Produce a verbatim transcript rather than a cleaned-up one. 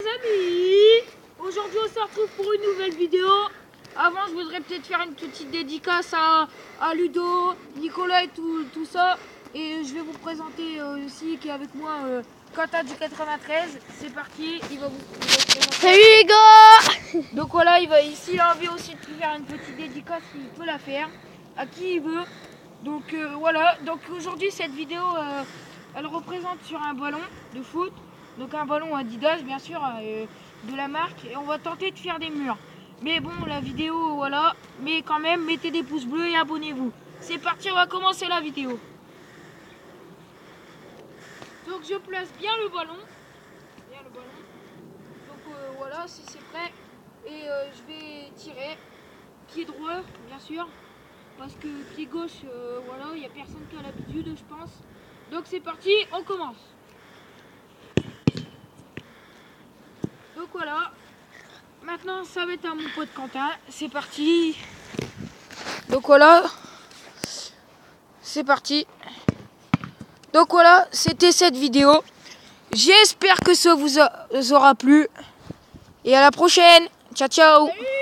Les amis, aujourd'hui on se retrouve pour une nouvelle vidéo. Avant, je voudrais peut-être faire une petite dédicace à, à Ludo, Nicolas et tout, tout ça. Et je vais vous présenter euh, aussi qui est avec moi euh, Quentin du quatre-vingt-treize. C'est parti, il va vous, il va vous présenter. Salut les gars. Donc voilà, il va ici, il a envie aussi de faire une petite dédicace, il peut la faire à qui il veut. Donc euh, voilà, donc aujourd'hui cette vidéo, euh, elle représente sur un ballon de foot. Donc un ballon Adidas bien sûr, euh, de la marque. Et on va tenter de faire des murs. Mais bon, la vidéo, voilà. Mais quand même, mettez des pouces bleus et abonnez-vous. C'est parti, on va commencer la vidéo. Donc je place bien le ballon. Bien le ballon. Donc euh, voilà, si c'est prêt. Et euh, je vais tirer. Pied droit, bien sûr. Parce que pied gauche, euh, voilà, il n'y a personne qui a l'habitude, je pense. Donc c'est parti, on commence. Donc voilà. Maintenant, ça va être à mon pote Quentin. C'est parti. Donc voilà. C'est parti. Donc voilà, c'était cette vidéo. J'espère que ça vous aura plu. Et à la prochaine. Ciao, ciao. Salut.